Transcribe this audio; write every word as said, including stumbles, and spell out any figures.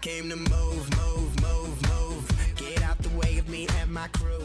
came to move, move, move, move. Get out the way of me and my crew.